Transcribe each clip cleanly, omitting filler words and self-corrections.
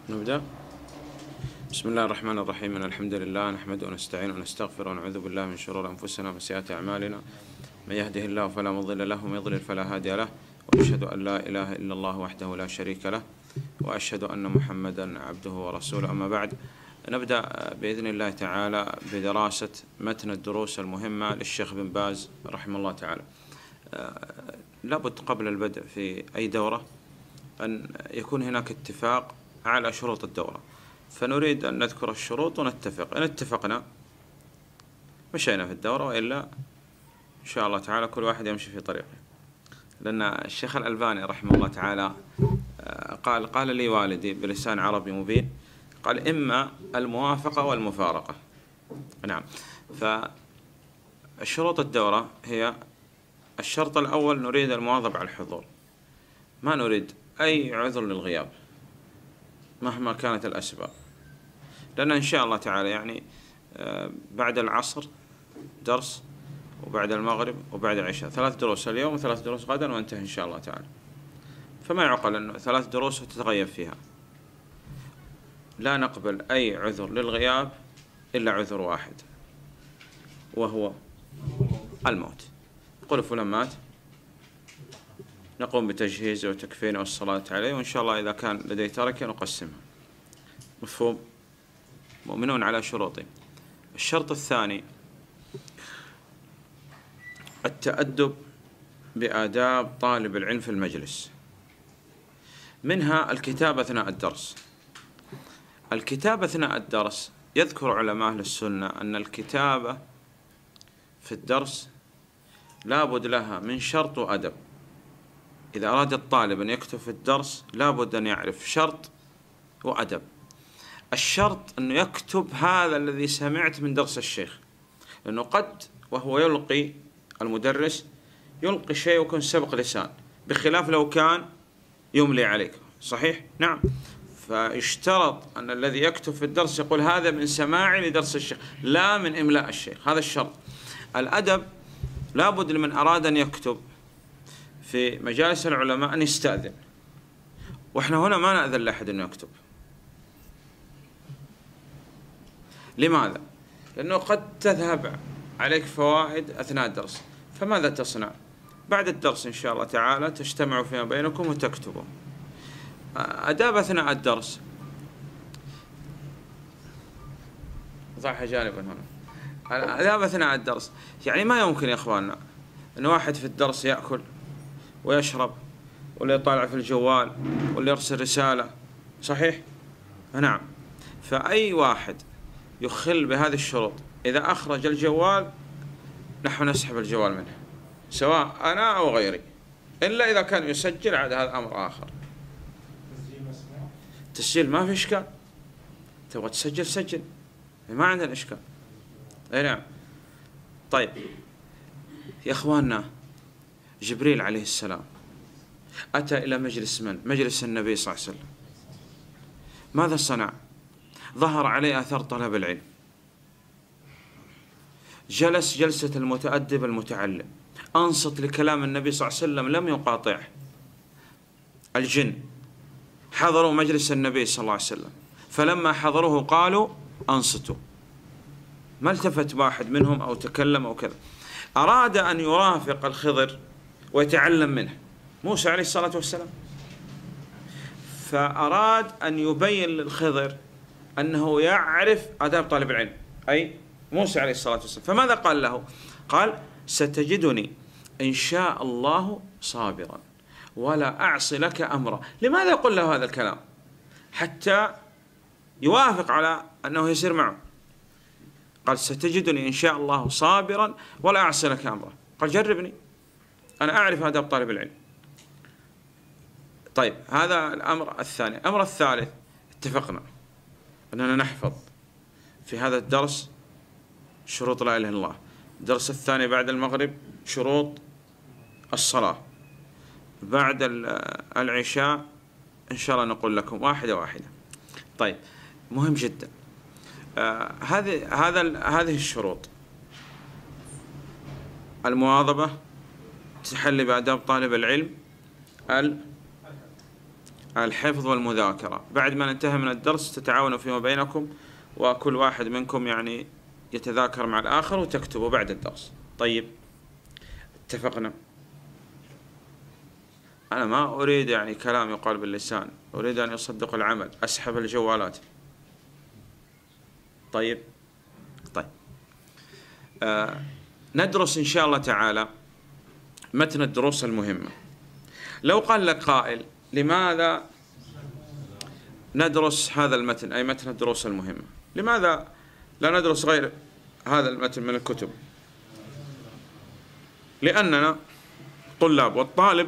نبدأ. بسم الله الرحمن الرحيم. إن الحمد لله نحمده ونستعينه ونستغفره ونعوذ بالله من شرور أنفسنا ومن سيئات أعمالنا. من يهده الله فلا مضل له ومن يضلل فلا هادي له، وأشهد أن لا إله إلا الله وحده لا شريك له، وأشهد أن محمدا عبده ورسوله. أما بعد، نبدأ بإذن الله تعالى بدراسة متن الدروس المهمة للشيخ بن باز رحمه الله تعالى. لابد قبل البدء في أي دورة أن يكون هناك اتفاق على شروط الدورة، فنريد أن نذكر الشروط ونتفق. إن اتفقنا مشينا في الدورة، وإلا إن شاء الله تعالى كل واحد يمشي في طريقه. لأن الشيخ الألباني رحمه الله تعالى قال لي والدي بلسان عربي مبين، قال: إما الموافقة والمفارقة. نعم. فالشروط الدورة هي: الشرط الأول نريد المواظبة على الحضور، ما نريد أي عذر للغياب مهما كانت الأسباب، لأن إن شاء الله تعالى يعني بعد العصر درس، وبعد المغرب وبعد العشاء 3 دروس اليوم و3 دروس غدا، وانتهي إن شاء الله تعالى. فما يعقل أنه 3 دروس وتتغيب فيها. لا نقبل أي عذر للغياب إلا عذر واحد، وهو الموت. يقول فلان مات، نقوم بتجهيزه وتكفينه والصلاة عليه، وإن شاء الله إذا كان لديه تركة نقسمها. مفهوم؟ مؤمنون على شروطه. الشرط الثاني التأدب بآداب طالب العلم في المجلس، منها الكتابة أثناء الدرس. الكتابة أثناء الدرس، يذكر علماء أهل السنة أن الكتابة في الدرس لابد لها من شرط وأدب. إذا أراد الطالب أن يكتب في الدرس لابد أن يعرف شرط وأدب. الشرط أنه يكتب هذا الذي سمعت من درس الشيخ، لأنه قد وهو يلقي المدرس يلقي شيء ويكون سبق لسان، بخلاف لو كان يملي عليك. صحيح؟ نعم. فيشترط أن الذي يكتب في الدرس يقول: هذا من سماعي لدرس الشيخ، لا من إملاء الشيخ. هذا الشرط. الأدب لابد لمن أراد أن يكتب في مجالس العلماء أن يستأذن، وإحنا هنا ما نأذن لأحد أن يكتب. لماذا؟ لأنه قد تذهب عليك فوائد أثناء الدرس، فماذا تصنع؟ بعد الدرس إن شاء الله تعالى تجتمعوا فيما بينكم وتكتبوا. آداب أثناء الدرس، ضعها جانبا هنا. آداب أثناء الدرس يعني ما يمكن يا إخواننا أن واحد في الدرس يأكل ويشرب، ولا يطالع في الجوال، ولا يرسل رسالة. صحيح؟ نعم. فأي واحد يخل بهذه الشروط إذا أخرج الجوال نحن نسحب الجوال منه، سواء أنا أو غيري، إلا إذا كان يسجل. عاد هذا أمر آخر. تسجيل ما في إشكال، تبغى تسجل سجل، ما عندنا إشكال. أي نعم. طيب يا إخواننا، جبريل عليه السلام أتى إلى مجلس من؟ مجلس النبي صلى الله عليه وسلم. ماذا صنع؟ ظهر عليه أثر طلب العلم، جلس جلسة المتأدب المتعلم، أنصت لكلام النبي صلى الله عليه وسلم، لم يقاطعه. الجن حضروا مجلس النبي صلى الله عليه وسلم، فلما حضروه قالوا: أنصتوا. ما التفت واحد منهم أو تكلم أو كذا. أراد أن يرافق الخضر ويتعلم منه، موسى عليه الصلاة والسلام، فأراد أن يبين للخضر أنه يعرف آداب طالب العلم، أي موسى عليه الصلاة والسلام. فماذا قال له؟ قال: ستجدني إن شاء الله صابرا ولا أعصي لك أمرا. لماذا يقول له هذا الكلام؟ حتى يوافق على أنه يسير معه. قال: ستجدني إن شاء الله صابرا ولا أعصي لك أمرا. قال: جربني، أنا أعرف آداب طالب العلم. طيب، هذا الأمر الثاني. الأمر الثالث، اتفقنا أننا نحفظ في هذا الدرس شروط لا إله إلا الله. الدرس الثاني بعد المغرب شروط الصلاة، بعد العشاء إن شاء الله نقول لكم واحدة واحدة. طيب، مهم جدا هذه الشروط: المواظبة، تحلي بآداب طالب العلم، الحفظ والمذاكرة. بعد ما ننتهي من الدرس تتعاونوا فيما بينكم، وكل واحد منكم يعني يتذاكر مع الآخر وتكتبوا بعد الدرس. طيب اتفقنا؟ أنا ما أريد يعني كلام يقال باللسان، أريد أن يصدق العمل. أسحب الجوالات. طيب ندرس إن شاء الله تعالى متن الدروس المهمة. لو قال لك قائل لماذا ندرس هذا المتن، أي متن الدروس المهمة، لماذا لا ندرس غير هذا المتن من الكتب؟ لأننا طلاب، والطالب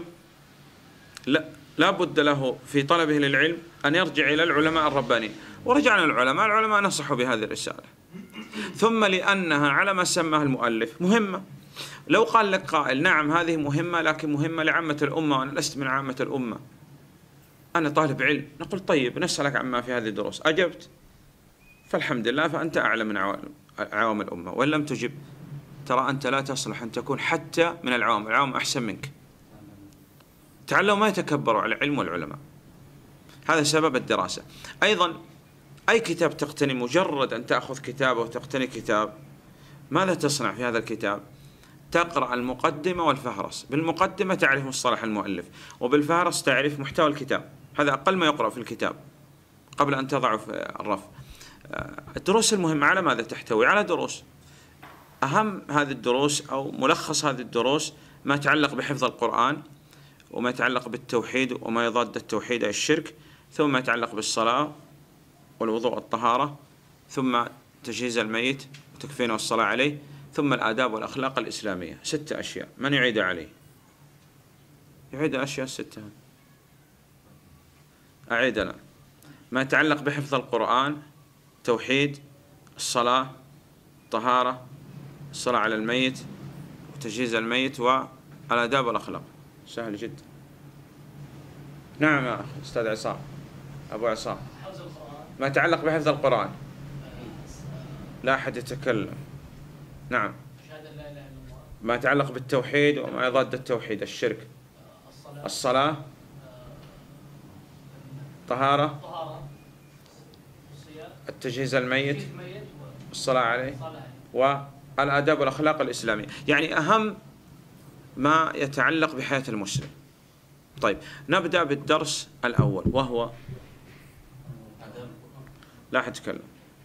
لا بد له في طلبه للعلم أن يرجع إلى العلماء الربانيين. ورجعنا العلماء نصحوا بهذه الرسالة. ثم لأنها على ما سماها المؤلف مهمة. لو قال لك قائل نعم هذه مهمة، لكن مهمة لعامة الأمة وأنا لست من عامة الأمة، أنا طالب علم، نقول طيب نسألك عما في هذه الدروس، أجبت فالحمد لله، فأنت أعلم من عوام الأمة. وإن لم تجب ترى أنت لا تصلح أن تكون حتى من العوام أحسن منك. تعلموا ما يتكبروا على العلم والعلماء، هذا سبب الدراسة. أيضا أي كتاب تقتني، مجرد أن تأخذ كتاب وتقتني كتاب، ماذا تصنع في هذا الكتاب؟ تقرأ المقدمة والفهرس. بالمقدمة تعرف مصطلح المؤلف، وبالفهرس تعرف محتوى الكتاب. هذا أقل ما يقرأ في الكتاب قبل أن تضعه في الرف. الدروس المهمة على ماذا تحتوي؟ على دروس. أهم هذه الدروس أو ملخص هذه الدروس ما يتعلق بحفظ القرآن، وما يتعلق بالتوحيد وما يضاد التوحيد أي الشرك، ثم ما يتعلق بالصلاة والوضوء والطهارة، ثم تجهيز الميت وتكفينه والصلاة عليه، ثم الآداب والأخلاق الإسلامية. 6 أشياء. من يعيد عليه؟ يعيد الأشياء 6. أعيد أنا. ما يتعلق بحفظ القرآن، توحيد، الصلاة، الطهارة، الصلاة على الميت وتجهيز الميت، والآداب والأخلاق. سهل جدا. نعم يا أستاذ عصام، أبو عصام. ما يتعلق بحفظ القرآن، لا أحد يتكلم. نعم. ما يتعلق بالتوحيد وما يضاد التوحيد الشرك، الصلاة، طهارة، التجهيز الميت، الصلاة عليه، والآداب والأخلاق الإسلامية. يعني أهم ما يتعلق بحياة المسلم. طيب نبدأ بالدرس الأول، وهو لا أحد يتكلم.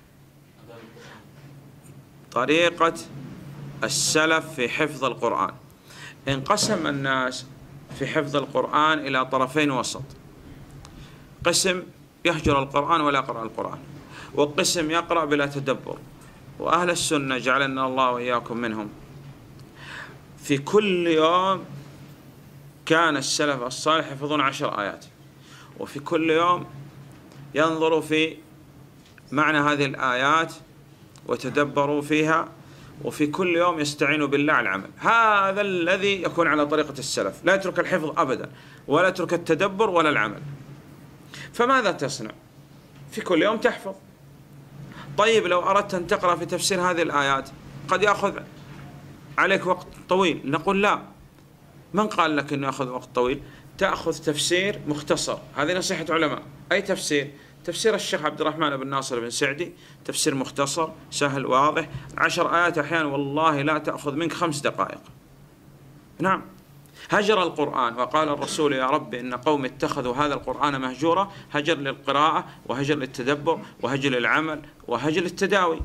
طريقة السلف في حفظ القرآن. انقسم الناس في حفظ القرآن إلى طرفين وسط. قسم يهجر القرآن ولا يقرأ القرآن، وقسم يقرأ بلا تدبر. وأهل السنة جعلنا الله وإياكم منهم، في كل يوم كان السلف الصالح يحفظون 10 آيات، وفي كل يوم ينظروا في معنى هذه الآيات وتدبروا فيها، وفي كل يوم يستعينوا بالله على العمل. هذا الذي يكون على طريقة السلف، لا يترك الحفظ أبدا، ولا يترك التدبر ولا العمل. فماذا تصنع؟ في كل يوم تحفظ. طيب لو أردت أن تقرأ في تفسير هذه الآيات قد يأخذ عليك وقت طويل. نقول لا، من قال لك أنه يأخذ وقت طويل؟ تأخذ تفسير مختصر. هذه نصيحة علماء. أي تفسير؟ تفسير الشيخ عبد الرحمن بن ناصر بن سعدي، تفسير مختصر سهل واضح، 10 آيات أحيانا والله لا تأخذ منك 5 دقائق. نعم. هجر القرآن، وقال الرسول يا رب إن قوم اتخذوا هذا القرآن مهجورا. هجر للقراءة، وهجر للتدبر، وهجر للعمل، وهجر للتداوي.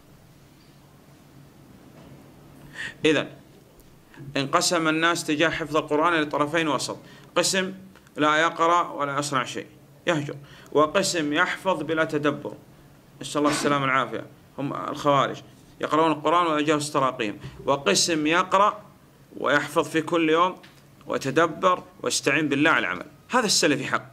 إذن انقسم الناس تجاه حفظ القرآن لطرفين وسط. قسم لا يقرأ ولا يصنع شيء، يهجر، وقسم يحفظ بلا تدبر، نسأل الله السلامة والعافية، هم الخوارج، يقرؤون القرآن ويجلس تراقيهم. وقسم يقرأ ويحفظ في كل يوم ويتدبر ويستعين بالله على العمل. هذا السلفي حق.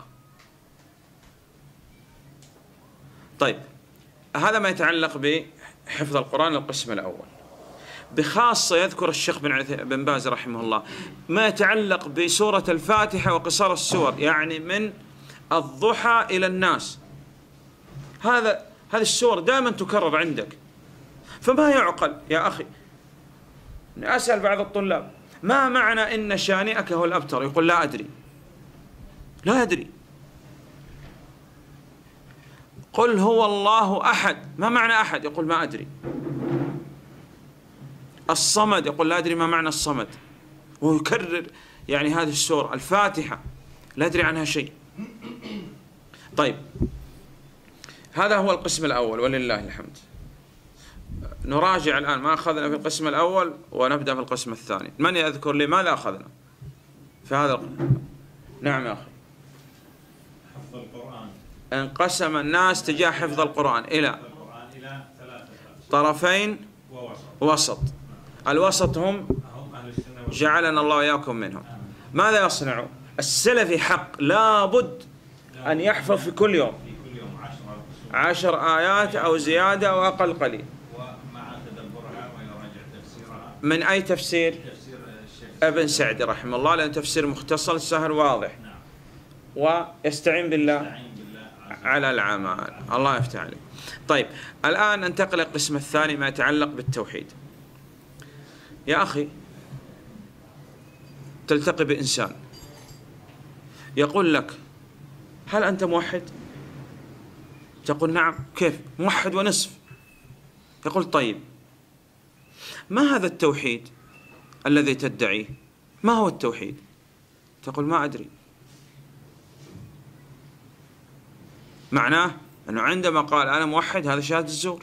طيب هذا ما يتعلق بحفظ القرآن القسم الأول. بخاصة يذكر الشيخ بن باز رحمه الله ما يتعلق بسورة الفاتحة وقصار السور، يعني من الضحى إلى الناس. هذه السور دائما تكرر عندك، فما يعقل يا أخي. أسأل بعض الطلاب ما معنى إن شانئك هو الأبتر؟ يقول لا أدري. لا يدري. قل هو الله أحد، ما معنى أحد؟ يقول ما أدري. الصمد، يقول لا أدري ما معنى الصمد، ويكرر يعني هذه السورة. الفاتحة لا أدري عنها شيء. طيب، هذا هو القسم الأول ولله الحمد. نراجع الآن ما أخذنا في القسم الأول ونبدأ في القسم الثاني. من يذكر لي ماذا أخذنا في هذا نعم يا أخي. حفظ القرآن. انقسم الناس تجاه حفظ القرآن إلى طرفين ووسط. الوسط هم جعلنا الله وإياكم منهم. ماذا يصنع السلفي؟ حق لابد أن يحفظ في كل يوم 10 آيات أو زيادة أو أقل قليل. ومع تدبرها ويراجع تفسيرها. من أي تفسير؟ تفسير الشيخ ابن سعدي رحمه الله، لأن تفسير مختصر سهل واضح. نعم. ويستعين بالله على العمل. الله يفتح عليك. طيب، الآن ننتقل للقسم الثاني ما يتعلق بالتوحيد. يا أخي، تلتقي بإنسان يقول لك هل أنت موحد؟ تقول نعم. كيف؟ موحد ونصف. يقول طيب، ما هذا التوحيد الذي تدعيه؟ ما هو التوحيد؟ تقول ما أدري. معناه أنه عندما قال أنا موحد هذا شهادة الزور،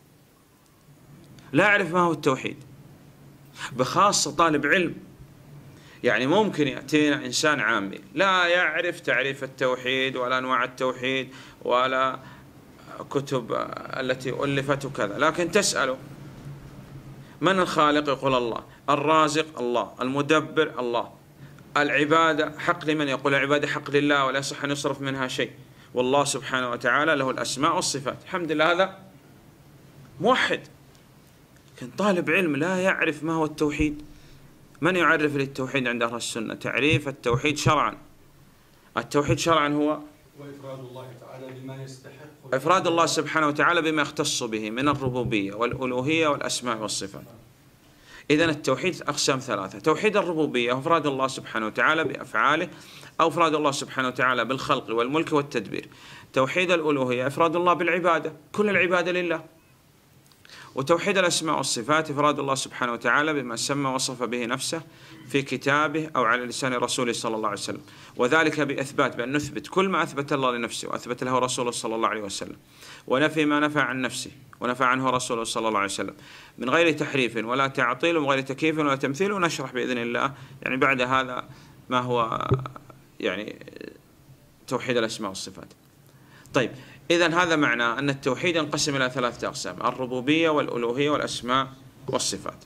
لا أعرف ما هو التوحيد. بخاصة طالب علم، يعني ممكن يأتينا إنسان عامي لا يعرف تعريف التوحيد ولا أنواع التوحيد ولا كتب التي ألفت وكذا، لكن تسأله من الخالق؟ يقول الله. الرازق الله. المدبر الله. العبادة حق لمن؟ يقول العبادة حق لله ولا يصح أن يصرف منها شيء، والله سبحانه وتعالى له الأسماء والصفات. الحمد لله، هذا موحد. لكن طالب علم لا يعرف ما هو التوحيد. من يعرف للتوحيد عند أهل السنة؟ تعريف التوحيد شرعا. التوحيد شرعا هو وإفراد الله تعالى بما يستحق، إفراد الله سبحانه وتعالى بما يختص به من الربوبية والألوهية والأسماء والصفات. إذن التوحيد أقسام 3: توحيد الربوبية، إفراد الله سبحانه وتعالى بأفعاله أو إفراد الله سبحانه وتعالى بالخلق والملك والتدبير. توحيد الألوهية، إفراد الله بالعبادة، كل العبادة لله. وتوحيد الأسماء والصفات، إفراد الله سبحانه وتعالى بما سمى وصف به نفسه في كتابه أو على لسان رسوله صلى الله عليه وسلم، وذلك بإثبات بأن نثبت كل ما أثبت الله لنفسه وأثبت له رسوله صلى الله عليه وسلم، ونفي ما نفى عن نفسه ونفى عنه رسوله صلى الله عليه وسلم، من غير تحريف ولا تعطيل ومن غير تكييف ولا تمثيل. ونشرح بإذن الله يعني بعد هذا ما هو يعني توحيد الأسماء والصفات. طيب، إذن هذا معناه أن التوحيد ينقسم إلى 3 أقسام: الربوبية والألوهية والأسماء والصفات.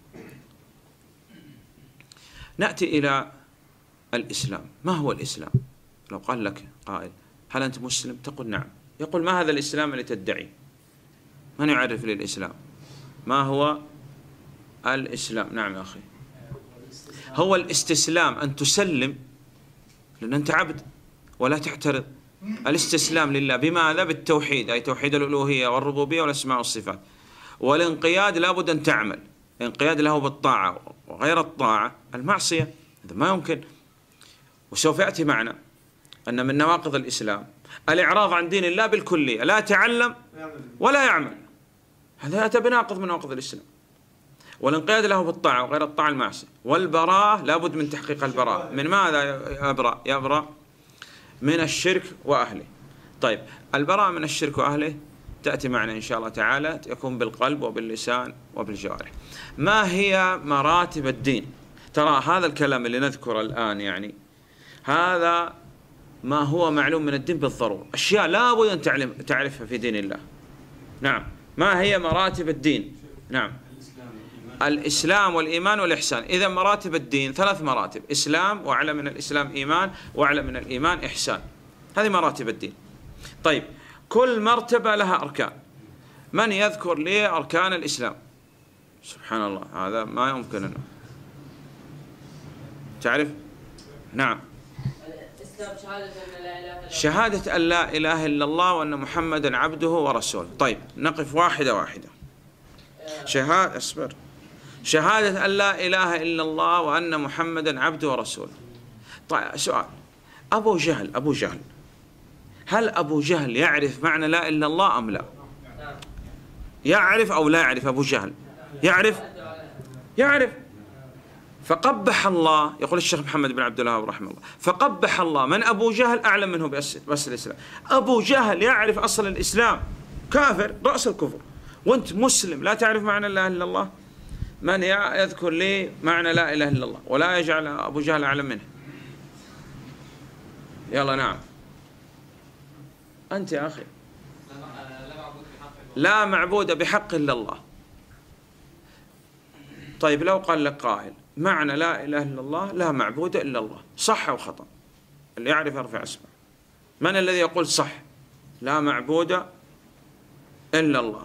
نأتي إلى الإسلام. ما هو الإسلام؟ لو قال لك قائل هل أنت مسلم؟ تقول نعم. يقول ما هذا الإسلام اللي تدعي؟ من يعرف لي الإسلام؟ ما هو الإسلام؟ نعم يا أخي. هو الاستسلام، أن تسلم، لأن أنت عبد ولا تعترض. الاستسلام لله بماذا؟ بالتوحيد، أي توحيد الألوهية والربوبية والأسماء والصفات. والانقياد لابد أن تعمل، انقياد له بالطاعة، وغير الطاعة المعصية. هذا ما يمكن. وسوف يأتي معنا أن من نواقض الإسلام الإعراض عن دين الله بالكلية، لا يتعلم ولا يعمل. هذا يأتي بناقض من نواقض الإسلام. والانقياد له بالطاعة وغير الطاعة المعصية. والبراءة لابد من تحقيق البراءة. من ماذا يبرأ؟ يبرأ من الشرك وأهله. طيب، البراءة من الشرك وأهله تأتي معنا إن شاء الله تعالى، يكون بالقلب وباللسان وبالجوارح. ما هي مراتب الدين؟ ترى هذا الكلام اللي نذكره الآن يعني هذا ما هو معلوم من الدين بالضرورة، أشياء لا بد أن تعرفها في دين الله. نعم. ما هي مراتب الدين؟ نعم. الإسلام والإيمان والإحسان. إذا مراتب الدين 3 مراتب: إسلام، وأعلى من الإسلام إيمان، وأعلى من الإيمان إحسان. هذه مراتب الدين. طيب، كل مرتبة لها أركان. من يذكر لي أركان الإسلام؟ سبحان الله، هذا ما يمكن أنه تعرف. نعم. شهادة أن لا إله إلا الله وأن محمدا عبده ورسوله. طيب، نقف واحدة واحدة. شهادة أن لا إله إلا الله وأن محمدا عبده ورسوله. طيب، سؤال: أبو جهل هل أبو جهل يعرف معنى لا إله إلا الله أم لا؟ يعرف أو لا يعرف أبو جهل؟ يعرف. فقبح الله، يقول الشيخ محمد بن عبد الوهاب رحمه الله، فقبح الله من أبو جهل أعلم منه بأصل الإسلام. أبو جهل يعرف أصل الإسلام، كافر رأس الكفر، وأنت مسلم لا تعرف معنى لا إله إلا الله. من يذكر لي معنى لا إله إلا الله ولا يجعل أبو جهل أعلم منه؟ يلا نعم أنت يا أخي. لا معبود بحق إلا الله. طيب لو قال لك قائل معنى لا إله إلا الله لا معبود إلا الله، صح أو خطأ؟ اللي يعرف يرفع اصبعه. من الذي يقول صح؟ لا معبود إلا الله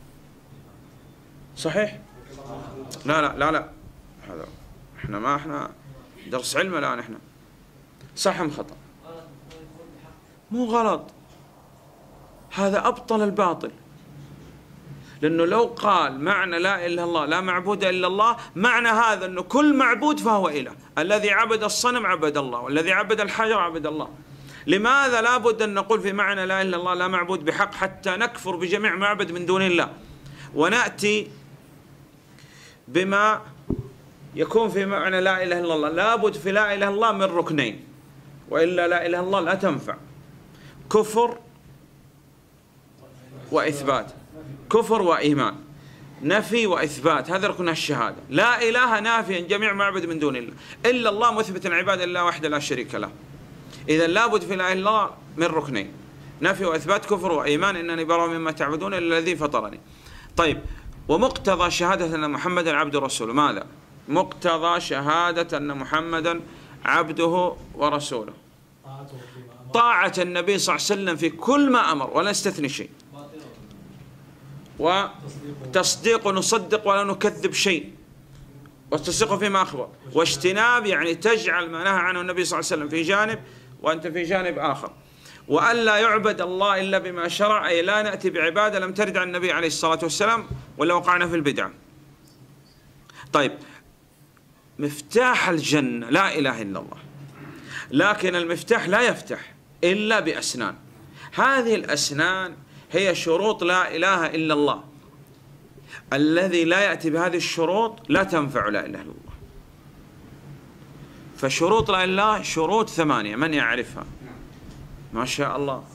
صحيح؟ لا لا لا لا، هذا احنا درس علم الآن. احنا صح أم خطأ؟ مو غلط، هذا أبطل الباطل. لأنه لو قال معنى لا إله إلا الله لا معبود إلا الله، معنى هذا أنه كل معبود فهو إله. الذي عبد الصنم عبد الله، والذي عبد الحجر عبد الله. لماذا لا بد أن نقول في معنى لا إله إلا الله لا معبود بحق حتى نكفر بجميع معبد من دون الله، ونأتي بما يكون في معنى لا إله إلا الله؟ لابد في لا إله إلا الله من ركنين، وإلا لا إله إلا الله لا تنفع: كفر وإثبات، كفر وإيمان، نفي وإثبات، هذا ركن الشهادة. لا إله نافيا جميع معبد من دون الله، إلا الله مثبتا عبادة لله وحده لا شريك له. إذا لابد في لا إله إلا الله من ركنين: نفي وإثبات، كفر وإيمان، إنني براء مما تعبدون إلا الذي فطرني. طيب، ومقتضى شهادة أن محمدا عبده ورسوله ماذا؟ مقتضى شهادة أن محمدا عبده ورسوله طاعة النبي صلى الله عليه وسلم في كل ما أمر ولا نستثني شيء، وتصديق نصدق ولا نكذب شيء، والتصديق فيما أخبر، واجتناب يعني تجعل ما نهى عنه النبي صلى الله عليه وسلم في جانب وأنت في جانب آخر، وأن لا يعبد الله إلا بما شرع، أي لا نأتي بعبادة لم ترد عن النبي عليه الصلاة والسلام ولا وقعنا في البدعة. طيب، مفتاح الجنة لا إله إلا الله، لكن المفتاح لا يفتح إلا بأسنان. هذه الأسنان هي شروط لا إله إلا الله. الذي لا يأتي بهذه الشروط لا تنفع لا إله إلا الله. فشروط لا إله إلا الله شروط 8، من يعرفها؟ ما شاء الله.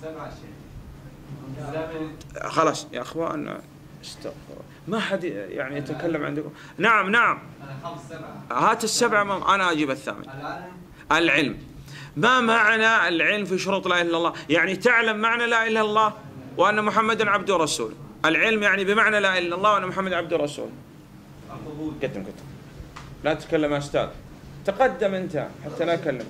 خلاص يا أخوان استغفر، ما حد يعني يتكلم عندكم. نعم نعم، هات السبعة، أنا أجيب الثامن. العلم. ما معنى العلم في شروط لا إله إلا الله؟ يعني تعلم معنى لا إله إلا الله وأن محمدا عبده ورسوله. العلم يعني بمعنى لا إله إلا الله وأن محمدا عبده ورسوله. قدم لا تتكلم يا أستاذ، تقدم أنت حتى لا أكلمك.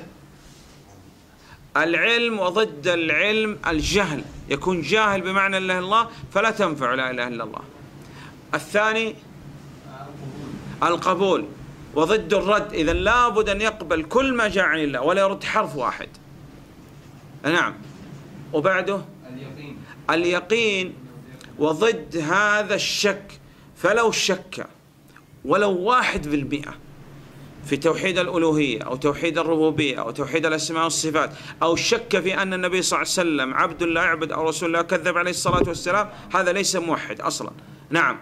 العلم، وضد العلم الجهل، يكون جاهل بمعنى لا إله إلا الله فلا تنفع لا إله إلا الله. الثاني القبول، وضد الرد، إذا لابد أن يقبل كل ما جاء عن الله ولا يرد حرف واحد. نعم. وبعده اليقين، وضد هذا الشك، فلو شك ولو 1% في توحيد الألوهية أو توحيد الربوبية أو توحيد الأسماء والصفات، أو شك في أن النبي صلى الله عليه وسلم عبد لا يعبد أو رسول الله كذب عليه الصلاة والسلام، هذا ليس موحد أصلا. نعم.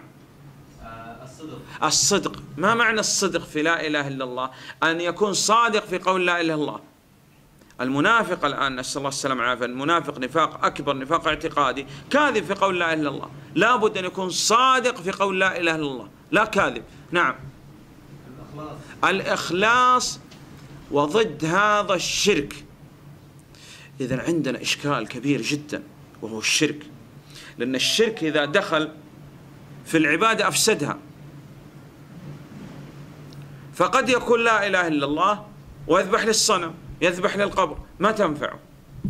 الصدق. ما معنى الصدق في لا إله إلا الله؟ أن يكون صادق في قول لا إله إلا الله. المنافق الآن نسأل الله السلامة والعافية، المنافق نفاق أكبر، نفاق اعتقادي، كاذب في قول لا إله إلا الله. لابد أن يكون صادق في قول لا إله إلا الله، لا كاذب. نعم. الإخلاص، وضد هذا الشرك. إذن عندنا إشكال كبير جدا وهو الشرك، لأن الشرك إذا دخل في العبادة أفسدها. فقد يكون لا إله إلا الله ويذبح للصنم، يذبح للقبر، ما تنفعه.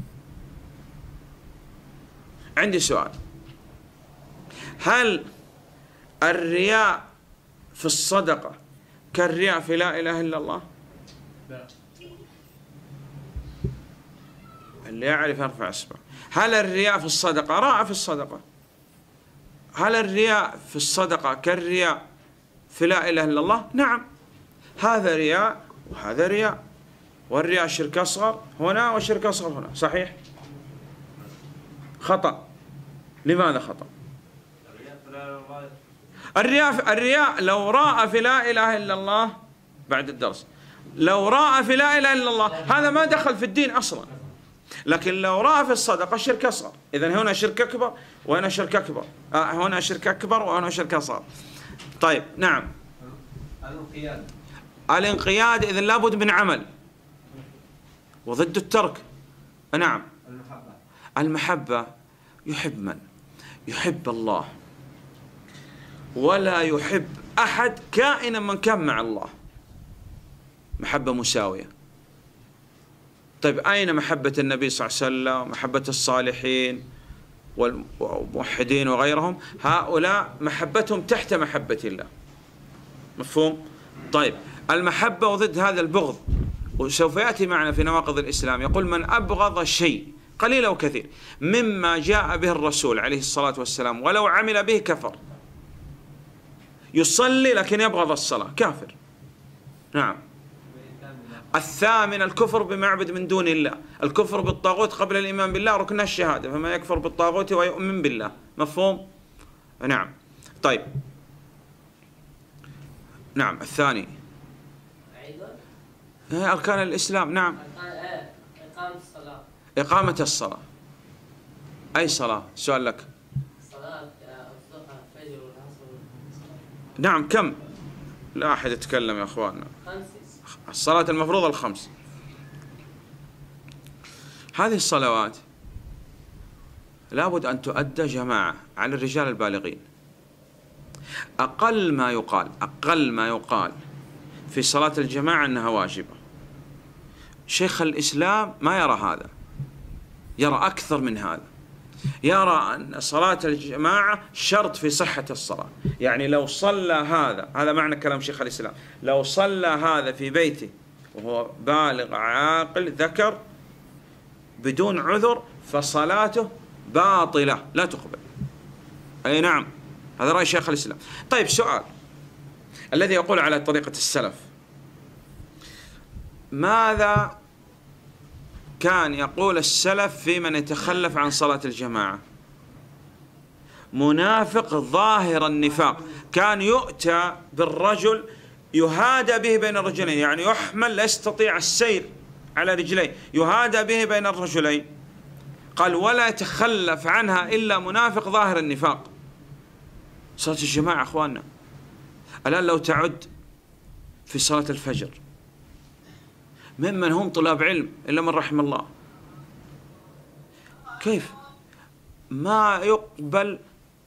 عندي سؤال: هل الرياء في الصدقة كالرياء في لا إله إلا الله؟ لا. اللي يعرف يرفع اصبعه. هل الرياء في الصدقة راء في الصدقة؟ هل الرياء في الصدقة كالرياء في لا إله إلا الله؟ نعم، هذا رياء وهذا رياء، والرياء شرك أصغر هنا وشرك أصغر هنا، صحيح؟ خطأ. لماذا خطأ؟ الرياء لو راى في لا إله إلا الله بعد الدرس، لو راى في لا إله إلا الله هذا ما دخل في الدين أصلا، لكن لو راى في الصدقة شرك أصغر. إذن هنا شرك أكبر وهنا شرك أكبر، هنا شرك أكبر وهنا شرك أصغر. طيب نعم. الانقياد إذن لابد من عمل، وضد الترك. نعم. المحبة يحب من؟ يحب الله ولا يحب أحد كائنا من كان مع الله، محبة مساوية. طيب أين محبة النبي صلى الله عليه وسلم، محبة الصالحين والموحدين وغيرهم؟ هؤلاء محبتهم تحت محبة الله. مفهوم؟ طيب المحبة وضد هذا البغض، وسوف يأتي معنا في نواقض الإسلام. يقول من أبغض شيء قليل أو كثير مما جاء به الرسول عليه الصلاة والسلام ولو عمل به كفر. يصلي لكن يبغض الصلاة، كافر. نعم. الثامن الكفر بمعبد من دون الله، الكفر بالطاغوت قبل الإيمان بالله ركن الشهادة، فما يكفر بالطاغوت ويؤمن بالله. مفهوم؟ نعم. طيب نعم. الثاني أركان الإسلام. نعم. إقامة الصلاة. أي صلاة؟ سؤال لك. نعم. كم؟ لا أحد يتكلم يا أخواننا. الصلاة المفروضة الخمس. هذه الصلوات لابد أن تؤدى جماعة على الرجال البالغين. أقل ما يقال في صلاة الجماعة أنها واجبة. شيخ الإسلام ما يرى هذا، يرى أكثر من هذا، يرى أن صلاة الجماعة شرط في صحة الصلاة. يعني لو صلى هذا معنى كلام شيخ الإسلام، لو صلى هذا في بيته وهو بالغ عاقل ذكر بدون عذر فصلاته باطلة لا تقبل. أي نعم، هذا رأي شيخ الإسلام. طيب سؤال الذي يقول على طريقة السلف، ماذا كان يقول السلف في من يتخلف عن صلاة الجماعة؟ منافق ظاهر النفاق، كان يؤتى بالرجل يهادى به بين الرجلين، يعني يحمل لا يستطيع السير على رجليه، يهادى به بين الرجلين. قال ولا يتخلف عنها إلا منافق ظاهر النفاق. صلاة الجماعة أخواننا الآن لو تعد في صلاة الفجر ممن هم طلاب علم إلا من رحم الله، كيف ما يقبل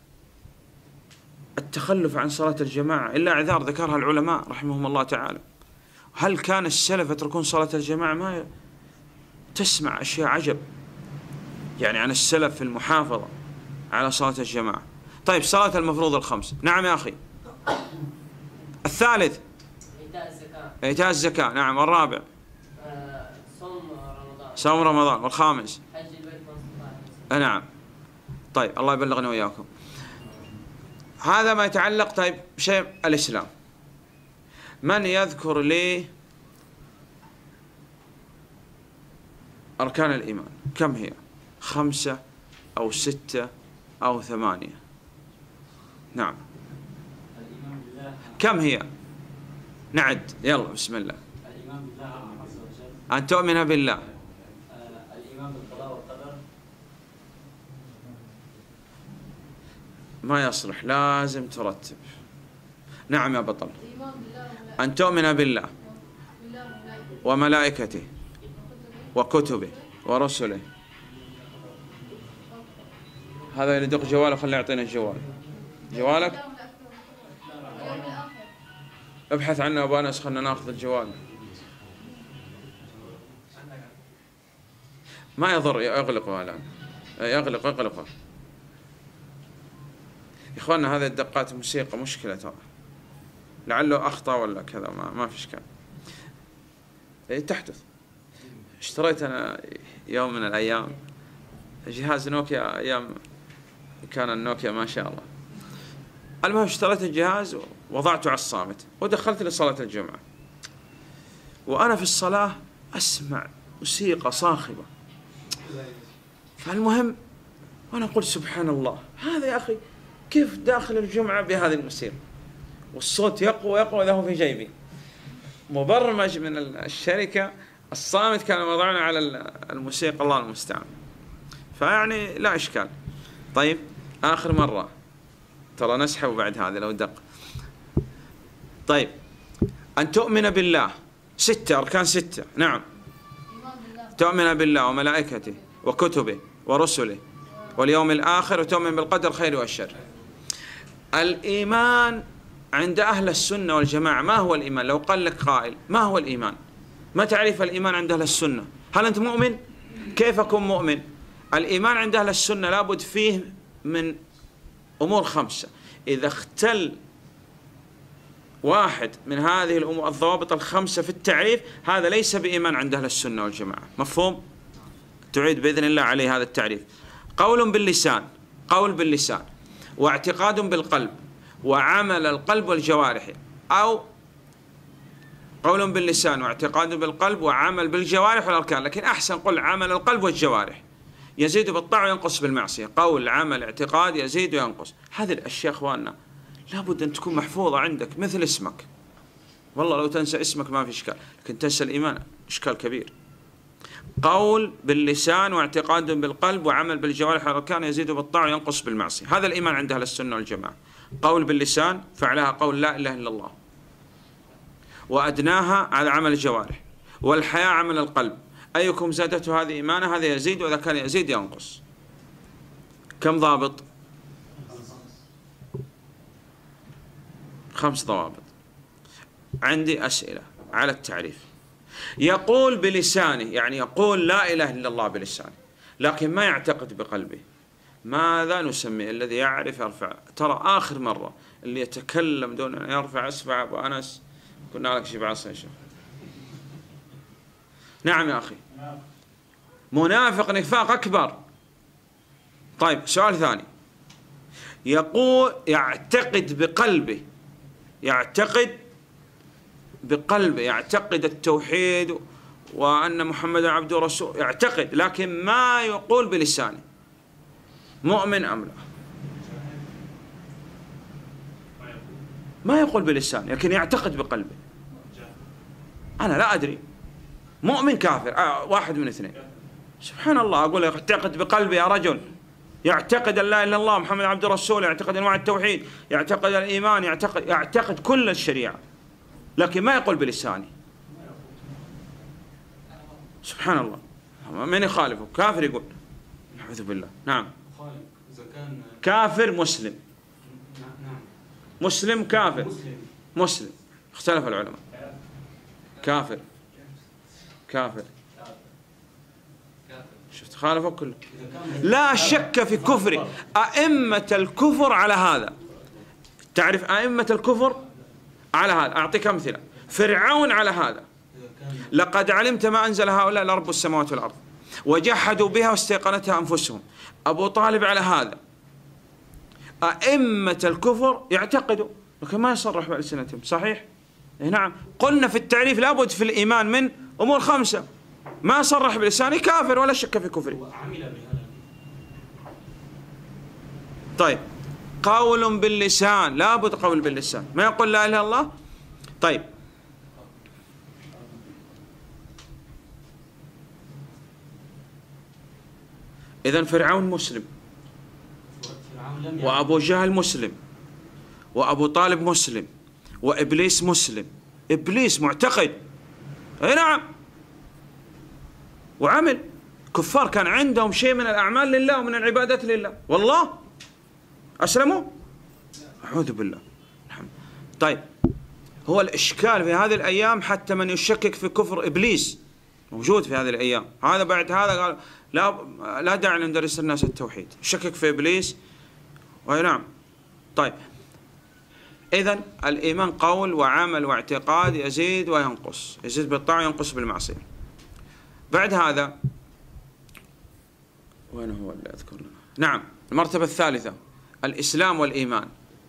التخلف عن صلاة الجماعة إلا اعذار ذكرها العلماء رحمهم الله تعالى. هل كان السلف يتركون صلاة الجماعة؟ ما تسمع أشياء عجب يعني عن السلف في المحافظة على صلاة الجماعة. طيب صلاة المفروض الخمس. نعم يا أخي. الثالث إيتاء الزكاة. نعم. والرابع صوم رمضان. والخامس حج البيت نعم. طيب الله يبلغنا وإياكم. هذا ما يتعلق. طيب شيء الإسلام، من يذكر لي أركان الإيمان؟ كم هي؟ 5 أو 6 أو 8؟ نعم. كم هي؟ نعد يلا بسم الله. الإيمان بالله عز وجل، أن تؤمن بالله، الإيمان بالقضاء والقدر. ما يصلح، لازم ترتب. نعم يا بطل. أن تؤمن بالله وملائكته وكتبه ورسله. هذا اللي يدق جواله خليه يعطينا الجوال. جوالك ابحث عنه أبو أنس، خلنا ناخذ الجوال. ما يضر يغلقه الآن، اغلقه. إخواننا هذه الدقات موسيقى مشكلة ترى، لعله أخطأ ولا كذا، ما في إشكال. تحدث. اشتريت أنا يوم من الأيام جهاز نوكيا، أيام كان النوكيا ما شاء الله. المهم اشتريت الجهاز ووضعته على الصامت ودخلت لصلاة الجمعة، وأنا في الصلاة أسمع موسيقى صاخبة. فالمهم وأنا أقول سبحان الله، هذا يا أخي كيف داخل الجمعة بهذه الموسيقى والصوت يقوى يقوى إذا هو في جيبي، مبرمج من الشركة، الصامت كان وضعنا على الموسيقى، الله المستعان. فيعني لا إشكال. طيب آخر مرة ترى نسحب بعد هذا لو دق. طيب أن تؤمن بالله 6 أركان 6. نعم، تؤمن بالله وملائكته وكتبه ورسله واليوم الآخر وتؤمن بالقدر خير والشر. الإيمان عند أهل السنة والجماعة ما هو الإيمان؟ لو قال لك قائل ما هو الإيمان؟ ما تعرف الإيمان عند أهل السنة؟ هل أنت مؤمن؟ كيف أكون مؤمن؟ الإيمان عند أهل السنة لابد فيه من أمور 5. إذا اختل واحد من هذه الأمور الضوابط ال5 في التعريف، هذا ليس بإيمان عند أهل السنة والجماعة. مفهوم؟ تعيد بإذن الله عليه هذا التعريف. قول باللسان، قول باللسان واعتقاد بالقلب وعمل القلب والجوارح، أو قول باللسان واعتقاد بالقلب وعمل بالجوارح والأركان، لكن أحسن قل عمل القلب والجوارح، يزيد بالطاعة وينقص بالمعصية. قول عمل اعتقاد يزيد وينقص. هذه الأشياء أخواننا لابد أن تكون محفوظة عندك مثل اسمك. والله لو تنسى اسمك ما في إشكال، لكن تنسى الإيمان إشكال كبير. قول باللسان واعتقاد بالقلب وعمل بالجوارح والأركان يزيد بالطاعة وينقص بالمعصية. هذا الإيمان عند أهل السنة والجماعة. قول باللسان فعلها قول لا إله إلا الله، وأدناها على عمل الجوارح، والحياء عمل القلب. أيكم زادته هذه إيمانه، هذا يزيد، وإذا كان يزيد ينقص. كم ضابط؟ 5 ضوابط. عندي أسئلة على التعريف. يقول بلسانه، يعني يقول لا إله إلا الله بلسانه، لكن ما يعتقد بقلبه. ماذا نسميه؟ الذي يعرف يرفع. ترى آخر مرة اللي يتكلم دون أن يرفع أسفع أبو أنس، كنا لك شيء بعصا يا شيخ. نعم يا أخي، منافق نفاق أكبر. طيب سؤال ثاني، يقول يعتقد بقلبه، يعتقد بقلبه، يعتقد التوحيد وأن محمد عبده ورسوله، يعتقد، لكن ما يقول بلسانه. مؤمن أم لا؟ ما يقول بلسانه لكن يعتقد بقلبه. أنا لا أدري، مؤمن كافر، واحد من اثنين. سبحان الله، أقول يعتقد بقلبه يا رجل، يعتقد أن لا إله إلا الله محمد عبده ورسوله، يعتقد أنواع التوحيد، يعتقد الإيمان، يعتقد كل الشريعة، لكن ما يقول بلسانه. سبحان الله، من يخالفه؟ كافر يقول، أعوذ بالله. نعم، كافر مسلم. مسلم كافر، مسلم اختلف العلماء. كافر كافر، شفت خالفوا كله. لا شك في كفر أئمة الكفر على هذا. تعرف أئمة الكفر على هذا؟ أعطيك أمثلة. فرعون على هذا، لقد علمت ما أنزل هؤلاء إلا رب السماوات والأرض وجحدوا بها واستيقنتها أنفسهم. أبو طالب على هذا. أئمة الكفر يعتقدوا لكن ما يصرح بألسنتهم. صحيح؟ نعم، قلنا في التعريف لابد في الإيمان من أمور 5. ما صرح بلسانه كافر ولا شك في كفره. طيب قول باللسان، لابد قول باللسان، ما يقول لا إله إلا الله. طيب إذن فرعون مسلم، وأبو جهل مسلم، وأبو طالب مسلم، وإبليس مسلم. إبليس معتقد، أي نعم، وعمل. كفار كان عندهم شيء من الأعمال لله ومن العبادات لله، والله أسلموا. أعوذ بالله. طيب هو الإشكال في هذه الأيام حتى من يشكك في كفر إبليس موجود في هذه الأيام. هذا بعد هذا قال لا داعي ندرس الناس التوحيد، يشكك في إبليس. وأي نعم. طيب إذن الإيمان قول وعمل واعتقاد، يزيد وينقص، يزيد بالطاعة وينقص بالمعصية. بعد هذا وين هو اللي أذكر لنا؟ نعم، المرتبة الثالثة الإسلام والإيمان.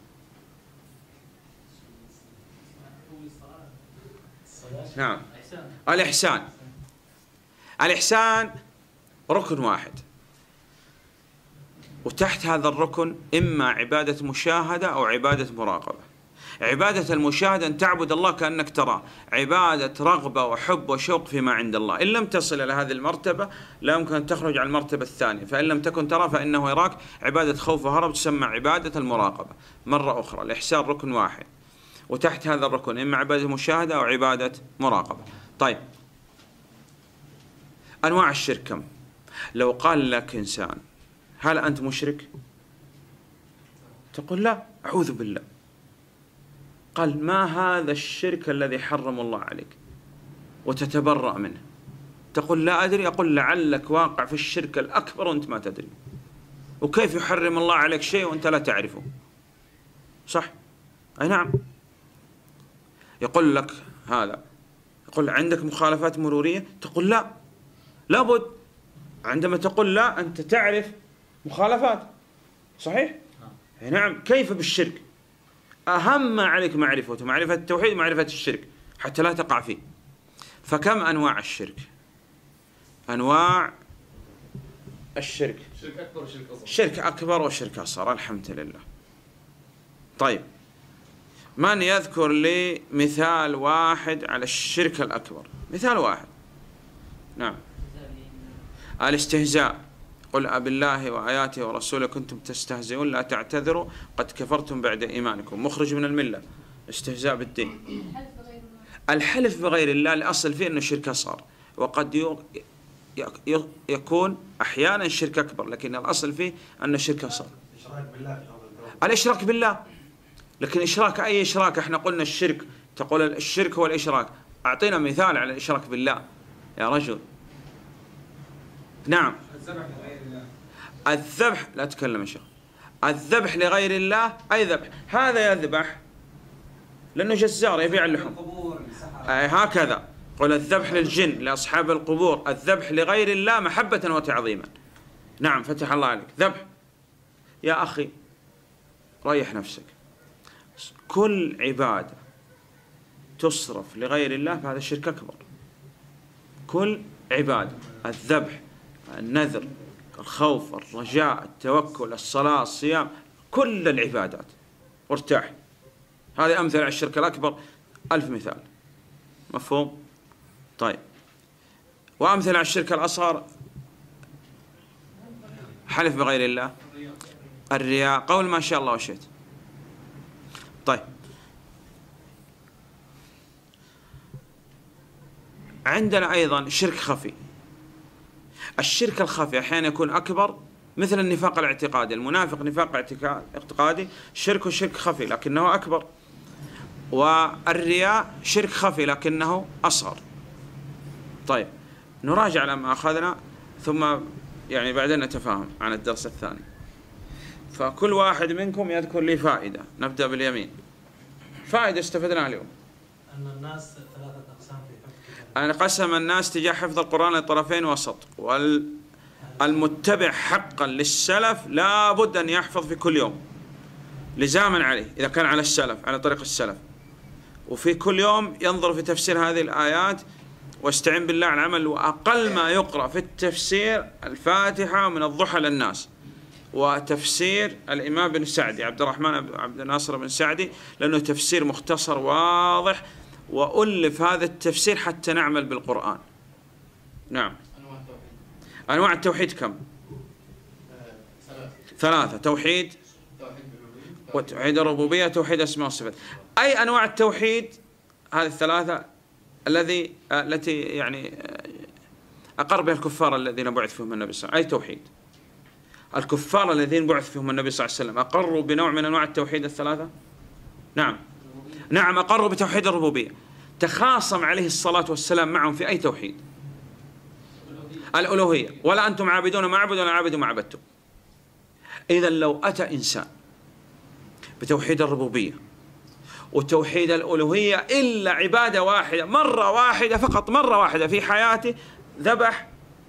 نعم، الإحسان. الإحسان ركن واحد، وتحت هذا الركن إما عبادة مشاهدة أو عبادة مراقبة. عبادة المشاهدة أن تعبد الله كأنك تراه، عبادة رغبة وحب وشوق فيما عند الله. إن لم تصل إلى هذه المرتبة لا يمكن أن تخرج عن المرتبة الثانية، فإن لم تكن ترى فإنه يراك. عبادة خوف وهرب تسمى عبادة المراقبة. مرة أخرى، الإحسان ركن واحد، وتحت هذا الركن إما عبادة مشاهدة أو عبادة مراقبة. طيب، أنواع الشرك كم؟ لو قال لك إنسان هل أنت مشرك؟ تقول لا، أعوذ بالله. قال ما هذا الشرك الذي حرم الله عليك وتتبرأ منه؟ تقول لا أدري. أقول لعلك واقع في الشرك الأكبر وأنت ما تدري. وكيف يحرم الله عليك شيء وأنت لا تعرفه؟ صح؟ أي نعم. يقول لك هذا، يقول عندك مخالفات مرورية؟ تقول لا، لابد. عندما تقول لا أنت تعرف مخالفات، صحيح؟ أي نعم. كيف بالشرك؟ أهم ما عليك معرفته، معرفة التوحيد ومعرفة الشرك حتى لا تقع فيه. فكم أنواع الشرك؟ أنواع الشرك: شرك أكبر وشرك أصغر. شرك أكبر وشرك أصغر. الحمد لله. طيب، من يذكر لي مثال واحد على الشرك الأكبر؟ مثال واحد. نعم. الاستهزاء: قل أبالله وآياته ورسوله كنتم تستهزئون لا تعتذروا قد كفرتم بعد إيمانكم. مخرج من الملة، استهزاء بالدين. الحلف بغير الله الأصل فيه أنه شرك أصغر، وقد يكون أحيانا شرك أكبر، لكن الأصل فيه أنه شرك أصغر. الإشراك بالله، لكن إشراك أي إشراك؟ احنا قلنا الشرك، تقول الشرك هو الإشراك. أعطينا مثال على الإشراك بالله يا رجل. نعم. الذبح لغير الله. الذبح، لا تكلم يا شيخ. الذبح لغير الله أي ذبح؟ هذا يذبح لأنه جزار يبيع اللحوم، هكذا. قل الذبح للجن لأصحاب القبور، الذبح لغير الله محبة وتعظيما. نعم، فتح الله عليك. ذبح يا أخي، ريح نفسك. كل عبادة تصرف لغير الله فهذا شرك أكبر. كل عبادة، الذبح، النذر، الخوف، الرجاء، التوكل، الصلاة، الصيام، كل العبادات. وارتاح. هذه أمثلة على الشرك الأكبر 1000 مثال. مفهوم؟ طيب، وأمثلة على الشرك الأصغر: حلف بغير الله، الرياء، قول ما شاء الله وشئت. طيب، عندنا أيضا شرك خفي. الشرك الخفي أحيانا يكون أكبر، مثل النفاق الاعتقادي. المنافق نفاق اعتقادي، شرك خفي لكنه أكبر. والرياء شرك خفي لكنه أصغر. طيب، نراجع على ما أخذنا ثم يعني بعدين نتفاهم عن الدرس الثاني. فكل واحد منكم يذكر لي فائدة. نبدأ باليمين. فائدة استفدناها اليوم: أن الناس 3 أقسام في حفظ. أن قسم الناس تجاه حفظ القرآن لطرفين وسط. والمتبع حقا للسلف لا بد أن يحفظ في كل يوم لزاما عليه، إذا كان على السلف، على طريق السلف. وفي كل يوم ينظر في تفسير هذه الآيات واستعين بالله على العمل. وأقل ما يقرأ في التفسير الفاتحة من الضحى للناس، وتفسير الإمام بن سعدي، عبد الرحمن عبد الناصر بن سعدي، لأنه تفسير مختصر واضح، وألف هذا التفسير حتى نعمل بالقرآن. نعم. أنواع التوحيد كم؟ 3: توحيد، وتوحيد الربوبية، توحيد أسماء والصفات. أي أنواع التوحيد هذه الثلاثة التي يعني أقر بها الكفار الذين بعث فيهم النبي صلى الله عليه وسلم. أي توحيد؟ الكفار الذين بعث فيهم النبي صلى الله عليه وسلم أقروا بنوع من أنواع التوحيد الثلاثة؟ نعم. نعم، أقروا بتوحيد الربوبية. تخاصم عليه الصلاة والسلام معهم في أي توحيد؟ الألوهية. ولا أنتم عابدون ما أعبد ولا عابد ما عبدتم. إذا لو أتى إنسان بتوحيد الربوبية وتوحيد الألوهية إلا عبادة واحدة، مرة واحدة فقط، مرة واحدة في حياته، ذبح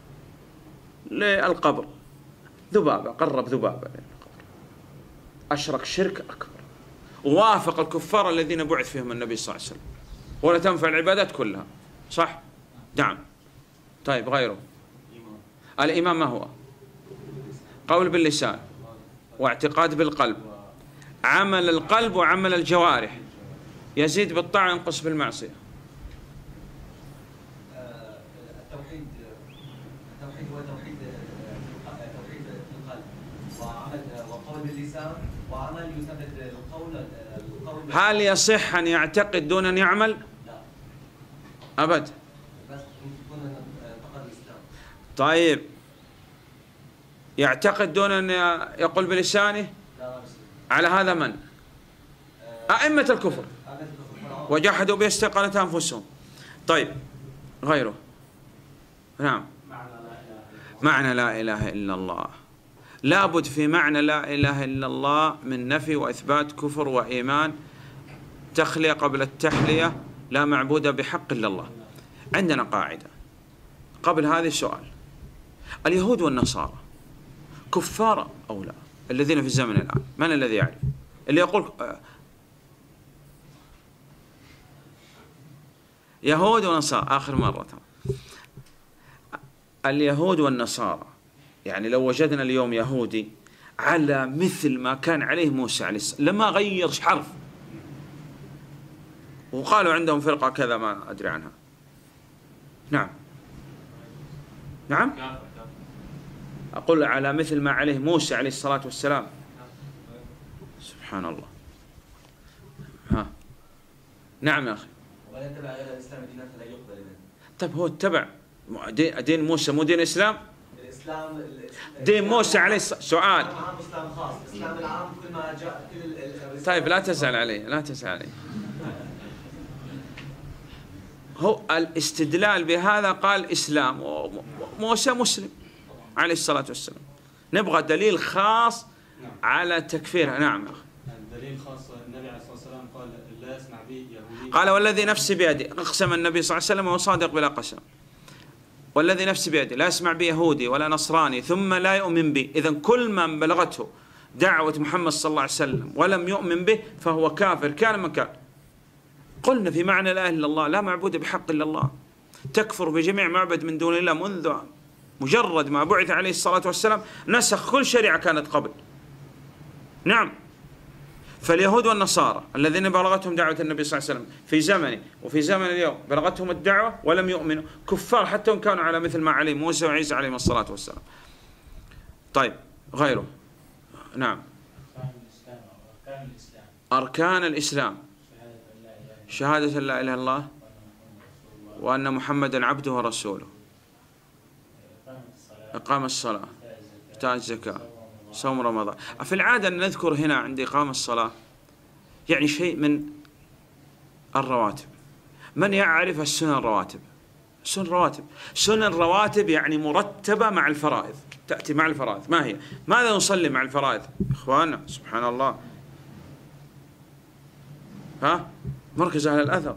للقبر ذبابة، قرب ذبابة للقبر، أشرك شرك أكبر، ووافق الكفار الذين بعث فيهم النبي صلى الله عليه وسلم، ولا تنفع العبادات كلها. صح؟ نعم. طيب، غيره. الإيمان ما هو؟ قول باللسان، واعتقاد بالقلب، عمل القلب وعمل الجوارح، يزيد بالطاعة ينقص بالمعصية. التوحيد هو توحيد القلب، وقول باللسان، وعمل يسبب القول. هل يصح أن يعتقد دون أن يعمل؟ لا، أبد. بس يكون فقط الإسلام. طيب يعتقد دون أن يقول بلسانه؟ لا، على هذا من؟ أئمة الكفر وجحدوا به استيقنت أنفسهم. طيب غيره. نعم. معنى لا إله إلا الله، لابد في معنى لا إله إلا الله من نفي وإثبات كفر وإيمان، تخلية قبل التحلية، لا معبود بحق إلا الله. عندنا قاعدة قبل هذه السؤال: اليهود والنصارى كفار أو لا؟ الذين في الزمن الآن من الذي يعرف؟ اللي يقول يهود ونصارى آخر مرة. اليهود والنصارى، يعني لو وجدنا اليوم يهودي على مثل ما كان عليه موسى عليه السلام، لما غير حرف، وقالوا عندهم فرقة كذا ما أدري عنها. نعم نعم، أقول على مثل ما عليه موسى عليه الصلاة والسلام. سبحان الله. ها نعم يا أخي. ولا يتبع غير الإسلام دينا فلا يقبل منه. طيب هو اتبع دين موسى، مو دين الإسلام؟ الإسلام دين موسى عليه سؤال. عام، إسلام خاص، الإسلام العام كل ما جاء كل طيب لا تزعل عليه، لا تزعل عليه. هو الاستدلال بهذا قال إسلام وموسى مسلم عليه الصلاة والسلام، نبغى دليل خاص على تكفيرها. نعم يا أخي. دليل خاص، النبي عليه الصلاة والسلام قال لا يسمع بي يهودي، قال والذي نفسي بيده، أقسم النبي صلى الله عليه وسلم وهو صادق بلا قسم، والذي نفسي بيده لا يسمع بي يهودي ولا نصراني ثم لا يؤمن بي. إذن كل من بلغته دعوة محمد صلى الله عليه وسلم ولم يؤمن به فهو كافر كان من كان. قلنا في معنى لا إله إلا الله لا معبود بحق إلا الله، تكفر بجميع معبد من دون الله. منذ مجرد ما بعث عليه الصلاة والسلام نسخ كل شريعة كانت قبل. نعم. فاليهود والنصارى الذين بلغتهم دعوة النبي صلى الله عليه وسلم في زمنه وفي زمن اليوم بلغتهم الدعوة ولم يؤمنوا، كفار حتى وإن كانوا على مثل ما عليه موسى وعيسى عليهم الصلاة والسلام. طيب غيره. نعم. أركان الإسلام: شهادة لا إله إلا الله وأن محمدا عبده ورسوله، إقام الصلاة، إيتاء الزكاة، صوم رمضان. في العادة أن نذكر هنا عند إقام الصلاة يعني شيء من الرواتب. من يعرف السنن الرواتب؟ سنن الرواتب يعني مرتبة مع الفرائض، تأتي مع الفرائض. ما هي؟ ماذا نصلي مع الفرائض إخواننا؟ سبحان الله. ها؟ مركز أهل الأثر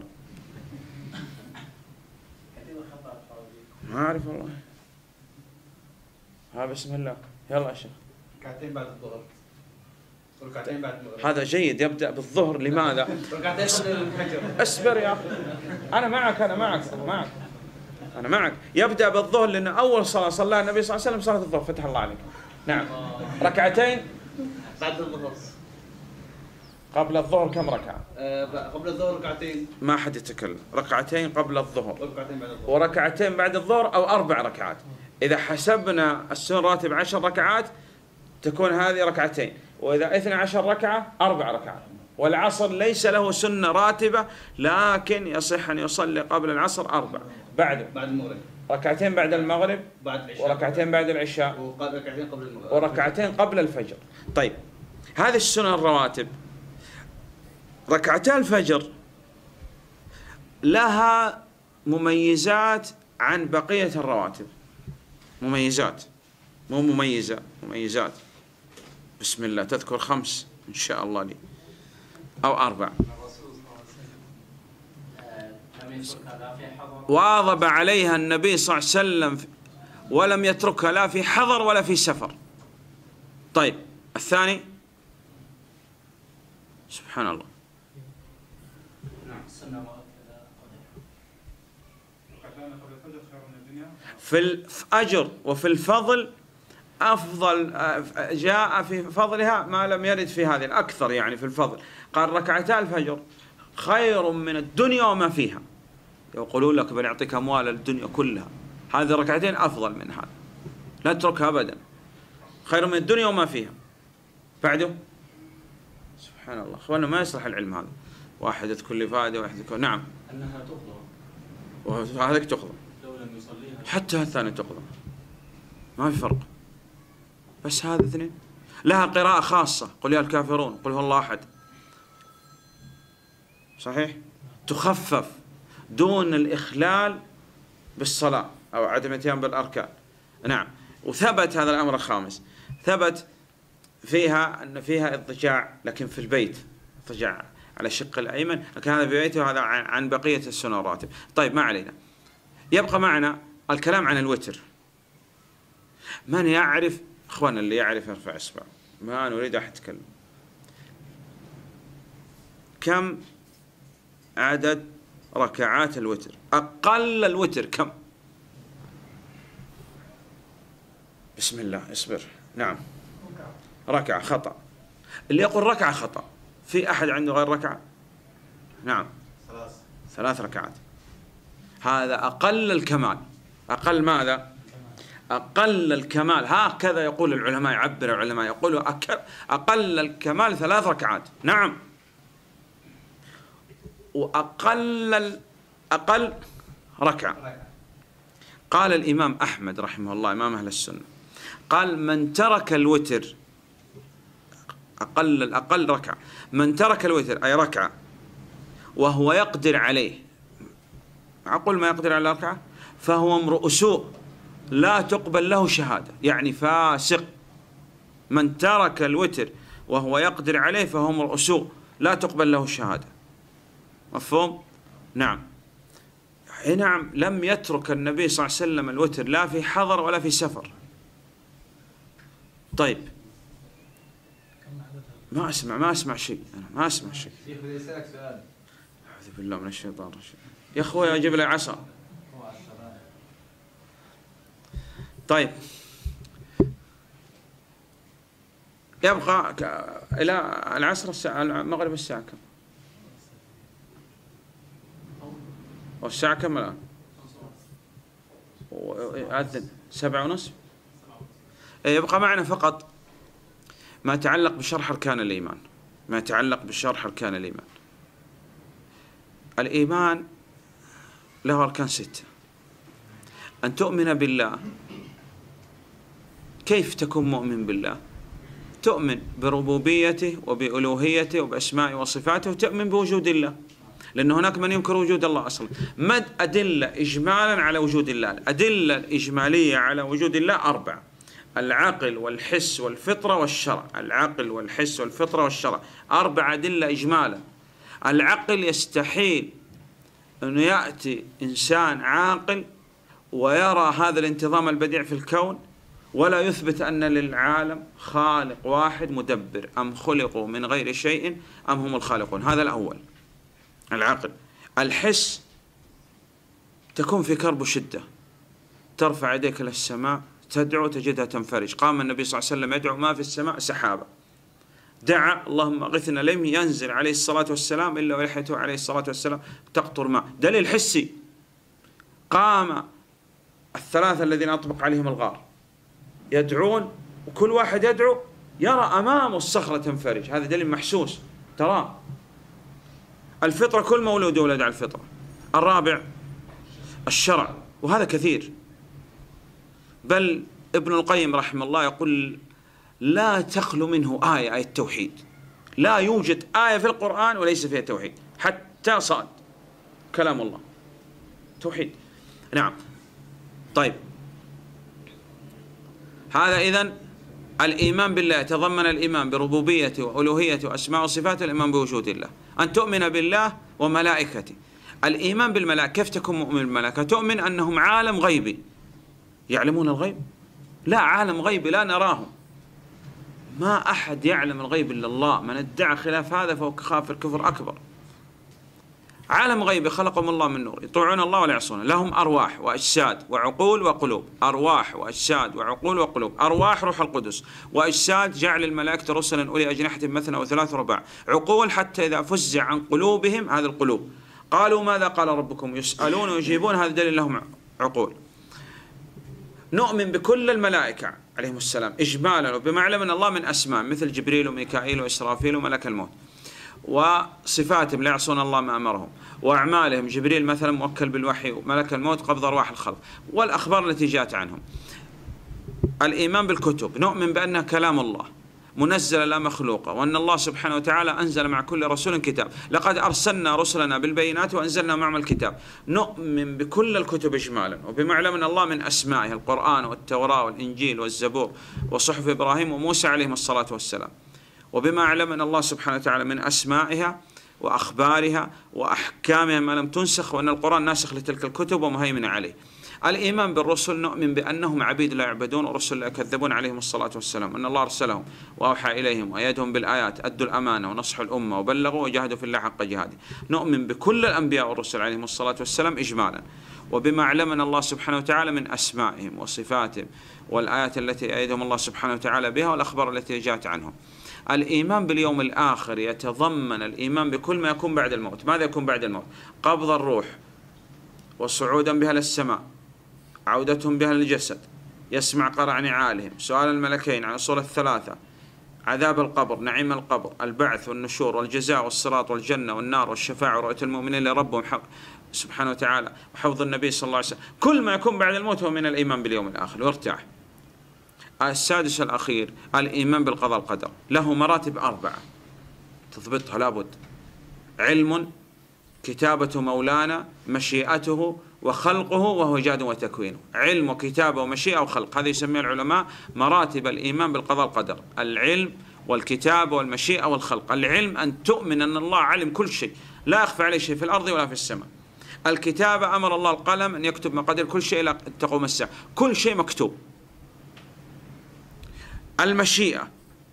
ما أعرف والله. ها بسم الله، يلا يا شيخ. ركعتين بعد الظهر، ركعتين بعد المغرب. هذا جيد، يبدأ بالظهر. لماذا؟ ركعتين قبل الفجر. اصبر يا أخي، أنا معك. يبدأ بالظهر لأن أول صلاة صلاها النبي صلى الله عليه وسلم صلاة الظهر. فتح الله عليك. نعم. ركعتين بعد الظهر. قبل الظهر كم ركعة؟ قبل الظهر ركعتين. ما حد يتكلم. ركعتين قبل الظهر وركعتين بعد الظهر. وركعتين بعد الظهر أو 4 ركعات. إذا حسبنا السنن راتب 10 ركعات تكون هذه ركعتين، وإذا 12 ركعة 4 ركعات. والعصر ليس له سنة راتبة لكن يصح أن يصلي قبل العصر 4، بعد المغرب ركعتين بعد المغرب، بعد العشاء، وركعتين بعد العشاء، وركعتين قبل المغرب، وركعتين قبل الفجر. طيب هذه السنن الرواتب. ركعتا الفجر لها مميزات عن بقية الرواتب. مميزات، مو مميزة، مميزات. بسم الله، تذكر 5 إن شاء الله لي أو 4. واظب عليها النبي صلى الله عليه وسلم ولم يتركها لا في حضر ولا في سفر. طيب الثاني، سبحان الله. في الأجر وفي الفضل أفضل، جاء في فضلها ما لم يرد في هذه الأكثر يعني في الفضل. قال ركعتا الفجر خير من الدنيا وما فيها. يقولون لك بنعطيك أموال الدنيا كلها، هذه الركعتين أفضل من هذا، لا تتركها أبدا، خير من الدنيا وما فيها. بعده سبحان الله أخوانا ما يصلح العلم هذا، واحد يذكر لي فائدة واحد يذكر نعم أنها تقضى وهذيك تقضى، لو لم يصليها حتى الثانية تقضى، ما في فرق. بس هذا اثنين لها قراءة خاصة، قل يا الكافرون، قل هو الله أحد، صحيح، تخفف دون الإخلال بالصلاة أو عدم الاتيان بالأركان. نعم. وثبت هذا الأمر الخامس، ثبت فيها أن فيها اضطجاع لكن في البيت، اضطجاع على الشق الأيمن، لكن هذا في بيته وهذا عن بقية السنن الراتب. طيب ما علينا، يبقى معنا الكلام عن الوتر. من يعرف أخوانا، اللي يعرف يرفع إصبعه، ما نريد أحد يتكلم. كم عدد ركعات الوتر؟ أقل الوتر كم؟ بسم الله اصبر. نعم ركعة خطأ. اللي يقول ركعة خطأ. في أحد عنده غير ركعة؟ نعم 3 ركعات. هذا أقل الكمال. أقل ماذا؟ أقل الكمال، هكذا يقول العلماء، يعبر العلماء يقولوا أقل الكمال 3 ركعات. نعم. وأقل ركعة. قال الإمام أحمد رحمه الله إمام أهل السنة، قال من ترك الوتر أقل ركعة، من ترك الوتر أي ركعة وهو يقدر عليه، معقول ما يقدر على ركعة، فهو امرؤ سوء لا تقبل له شهادة، يعني فاسق. من ترك الوتر وهو يقدر عليه فهو امرؤ سوء لا تقبل له شهادة. مفهوم؟ نعم. نعم. لم يترك النبي صلى الله عليه وسلم الوتر لا في حضر ولا في سفر. طيب ما أسمع شيء، أنا ما أسمع شيء. شيخ بدي أسألك سؤال. أعوذ بالله من الشيطان الرجيم. يا أخوي أجيب لي عصا. طيب يبقى إلى العصر الساعة المغرب الساعة كم؟ والساعة كم الآن؟ أذن 7:30. يبقى معنا فقط ما يتعلق بشرح أركان الإيمان. ما يتعلق بشرح أركان الإيمان. الإيمان له أركان 6. أن تؤمن بالله. كيف تكون مؤمن بالله؟ تؤمن بربوبيته وبألوهيته وبأسمائه وصفاته، وتؤمن بوجود الله، لأن هناك من ينكر وجود الله أصلا. مد أدلة إجمالا على وجود الله. الأدلة الإجمالية على وجود الله 4: العقل والحس والفطرة والشرع. العقل والحس والفطرة والشرع 4 أدلة إجمالا. العقل يستحيل أنه يأتي إنسان عاقل ويرى هذا الانتظام البديع في الكون ولا يثبت أن للعالم خالق واحد مدبر، أم خلقوا من غير شيء أم هم الخالقون. هذا الأول العقل. الحس تكون في كرب وشدة، ترفع يديك إلى السماء تدعو تجدها تنفرج. قام النبي صلى الله عليه وسلم يدعو ما في السماء سحابة، دعا اللهم اغثنا، لم ينزل عليه الصلاة والسلام إلا ولحيته عليه الصلاة والسلام تقطر ماء. دليل حسي. قام 3 الذين أطبق عليهم الغار يدعون، وكل واحد يدعو يرى أمامه الصخرة تنفرج، هذا دليل محسوس تراه. الفطرة كل مولود يولد على الفطرة. الرابع الشرع، وهذا كثير، بل ابن القيم رحمه الله يقول لا تخلو منه آية التوحيد. لا يوجد آية في القرآن وليس فيها توحيد، حتى صاد كلام الله توحيد. نعم. طيب هذا إذن الإيمان بالله يتضمن الإيمان بربوبيته وألوهيته وأسماء وصفاته، الإيمان بوجود الله. أن تؤمن بالله وملائكته. الإيمان بالملائكة، كيف تكون مؤمن بالملائكة؟ تؤمن أنهم عالم غيبي يعلمون الغيب؟ لا، عالم غيبي لا نراهم، ما أحد يعلم الغيب إلا الله. من ادعى خلاف هذا فهو كافر كفر أكبر. عالم غيبي خلقهم الله من نور، يطيعون الله ولا يعصونه. لهم أرواح وأجساد وعقول وقلوب. أرواح وأجساد وعقول وقلوب. أرواح روح القدس، وأجساد جعل الملائكة رسلا أولي أجنحة مثنى وثلاث ورباع. عقول حتى إذا فزع عن قلوبهم، هذه القلوب، قالوا ماذا قال ربكم، يسألون ويجيبون، هذا دليل لهم عقول. نؤمن بكل الملائكة عليهم السلام إجمالا وبما علم من الله من أسماء، مثل جبريل وميكائيل وإسرافيل وملك الموت، وصفاتهم لا يعصون الله ما أمرهم، وأعمالهم جبريل مثلا موكل بالوحي، وملك الموت قبض أرواح الخلق، والأخبار التي جاءت عنهم. الإيمان بالكتب، نؤمن بأنها كلام الله منزل لا مخلوقة، وأن الله سبحانه وتعالى أنزل مع كل رسول كتاب. لقد أرسلنا رسلنا بالبينات وأنزلنا معهم الكتاب. نؤمن بكل الكتب إجمالا وبما علم من الله من أسمائه، القرآن والتوراة والإنجيل والزبور وصحف إبراهيم وموسى عليهم الصلاة والسلام، وبما علم من الله سبحانه وتعالى من أسمائها وأخبارها وأحكامها ما لم تنسخ، وأن القرآن ناسخ لتلك الكتب ومهيمن عليه. الإيمان بالرسل، نؤمن بأنهم عبيد لا يعبدون ورسل لا يكذبون عليهم الصلاة والسلام، أن الله أرسلهم وأوحى إليهم وأيدهم بالآيات، أدوا الأمانة ونصحوا الأمة وبلغوا وجاهدوا في الله حق جهاده. نؤمن بكل الأنبياء والرسل عليهم الصلاة والسلام إجمالا وبما علمنا الله سبحانه وتعالى من أسمائهم وصفاتهم والآيات التي أيدهم الله سبحانه وتعالى بها والأخبار التي جاءت عنهم. الإيمان باليوم الآخر يتضمن الإيمان بكل ما يكون بعد الموت. ماذا يكون بعد الموت؟ قبض الروح وصعودا بها للسماء، عودتهم بها للجسد، يسمع قرع نعالهم، سؤال الملكين عن الأصول الثلاثة، عذاب القبر، نعيم القبر، البعث والنشور والجزاء والصراط والجنة والنار والشفاعة ورؤية المؤمنين لربهم سبحانه وتعالى وحفظ النبي صلى الله عليه وسلم. كل ما يكون بعد الموت هو من الإيمان باليوم الآخر وارتاح. السادس الأخير الإيمان بالقضاء القدر، له مراتب 4 تضبطها لابد: علم، كتابة مولانا، مشيئته وخلقه وهو إيجاد وتكوينه. علم وكتابة ومشيئة وخلق، هذه يسميها العلماء مراتب الإيمان بالقضاء القدر: العلم والكتابة والمشيئة والخلق. العلم أن تؤمن أن الله علم كل شيء، لا يخفى عليه شيء في الأرض ولا في السماء. الكتابة، أمر الله القلم أن يكتب مقادير كل شيء إلى تقوم الساعة، كل شيء مكتوب. المشيئة،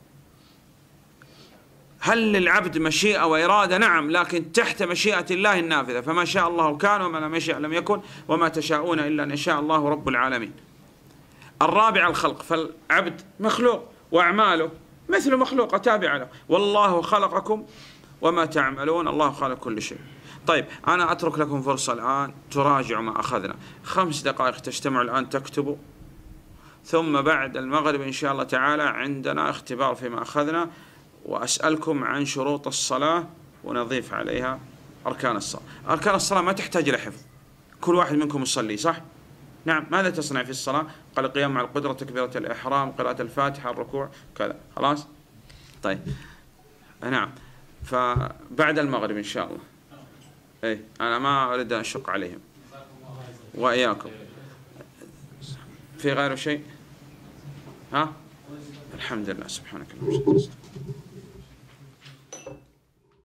هل للعبد مشيئة وإرادة؟ نعم، لكن تحت مشيئة الله النافذة، فما شاء الله كان وما لم يشاء لم يكن وما تشاءون إلا أن يشاء الله رب العالمين. الرابع الخلق، فالعبد مخلوق وأعماله مثل مخلوق تابعة له، والله خلقكم وما تعملون، الله خالق كل شيء. طيب، أنا أترك لكم فرصة الآن تراجعوا ما أخذنا، 5 دقائق تجتمعوا الآن تكتبوا، ثم بعد المغرب إن شاء الله تعالى عندنا اختبار فيما أخذنا، وأسألكم عن شروط الصلاة ونضيف عليها أركان الصلاة. أركان الصلاة ما تحتاج إلى حفظ، كل واحد منكم يصلي، صح؟ نعم. ماذا تصنع في الصلاة؟ قال القيام مع القدرة، تكبيرة الإحرام، قراءة الفاتحة، الركوع، كذا. خلاص؟ طيب، نعم. فبعد المغرب إن شاء الله. إيه، أنا ما أريد أن أشق عليهم وإياكم. في غير شيء؟ ها؟ الحمد لله، سبحانك اللهم وبحمدك.